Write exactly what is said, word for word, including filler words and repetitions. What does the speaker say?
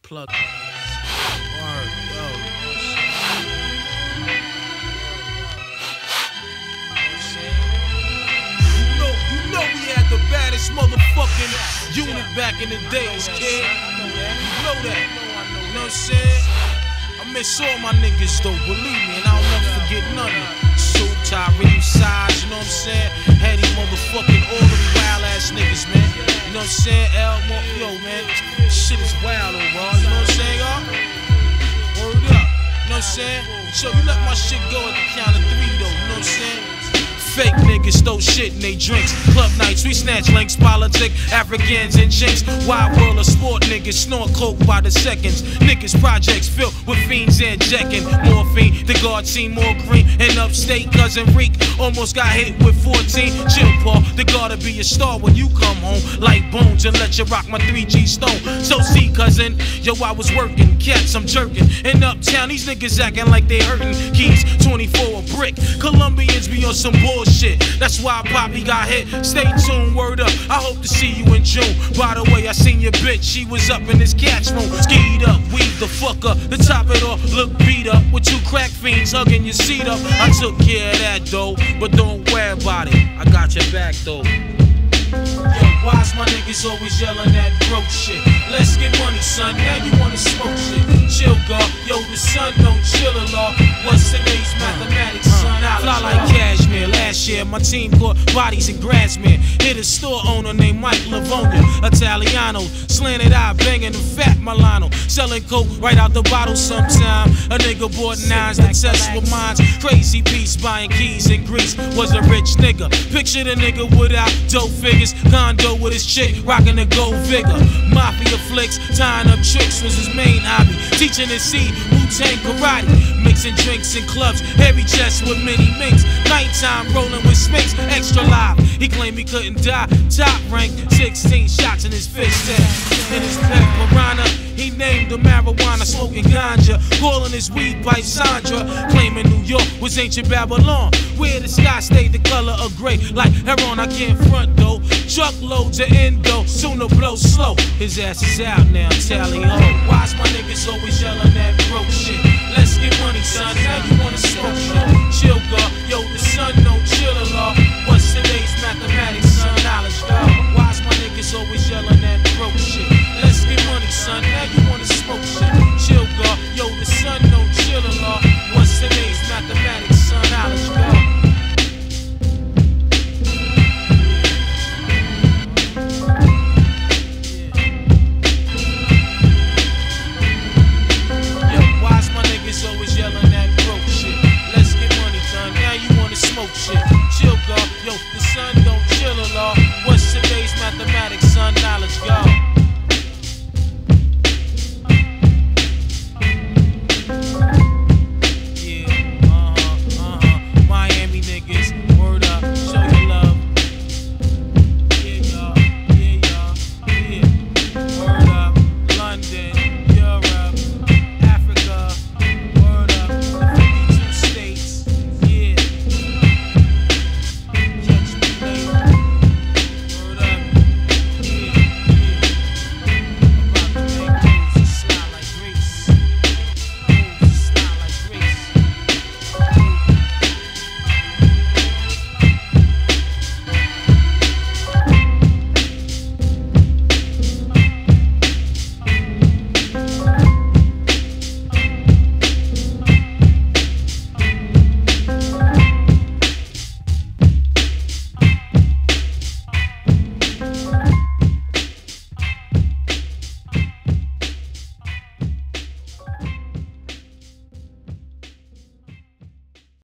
Plug. Word, yo. You know, you know we had the baddest motherfucking unit back in the days, kid. You know that. You know what I'm saying? I miss all my niggas though, believe me, and I'll never forget none of them. Shoot, Tyree, size, you know what I'm saying? Heady motherfucking all them wild ass niggas, man. You know what I'm saying? L, yo, man, shit is wild overall, you know what I'm saying, y'all? Word up, you know what I'm saying? So you let my shit go at the count of three, though, you know what I'm saying? Fake niggas throw shit in they drinks. Club nights, we snatch links, politic, Africans and jinx. Wild world of sport niggas snort coke by the seconds. Niggas projects filled with fiends and jacking. Morphine, the guard seen more green. And upstate, cousin Reek almost got hit with fourteen. Chill, Paul, the guard'll be a star when you come home. Like bones and let you rock my three G stone. So see, cousin, yo, I was working, cats, I'm jerking. In uptown, these niggas acting like they hurting. Keys, twenty-four a brick. Colombians be on some bullshit. Shit. That's why Poppy got hit. Stay tuned, word up. I hope to see you in June. By the way, I seen your bitch. She was up in this catch room. Skied up, weed the fuck up. To top it off, look beat up. With two crack fiends hugging your seat up. I took care of that though, but don't worry about it. I got your back though. Yo, why's my niggas always yelling that broke shit? Let's get money, son. Now you wanna smoke shit. Chill, girl. Yo, the sun don't chill a lot. What's today's mathematics, son? Fly like cashmere. Last year, my team caught bodies in Grassmere. Hit a store owner named Mike Lavonia. Italiano, slanted eye, banging the fat Milano. Selling coke right out the bottle sometime. A nigga bought nines that test with mines. Crazy beast buying keys in Greece. Was a rich nigga. Picture the nigga without dope figures. Condo with his chick, rocking a gold vigor. Mafia flicks, tying up tricks was his main hobby. Teaching his seed, Wu-Tang karate. Mixing drinks in clubs, heavy chests with many minks. Nighttime rolling with Sphinx, extra live. He claimed he couldn't die. Top rank, sixteen shots in his fist. In his pet piranha, he named the marijuana, smoking ganja. Calling his weed pipe Sandra. Claiming New York was ancient Babylon, where the sky stayed the color of gray. Like heron, I can't front though. Truckloads of endo, sooner blow slow. His ass is out now, tally ho. Why's my niggas always yelling that broke shit? Let's get money, son. Now you wanna smoke shit. Chill, girl. Yo, the sun don't